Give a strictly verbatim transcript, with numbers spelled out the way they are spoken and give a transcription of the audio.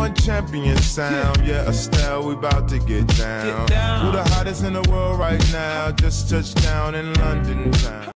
one champion sound. Yeah, Estelle, we about to get down. Who the hottest in the world right now? Just touched down in London town.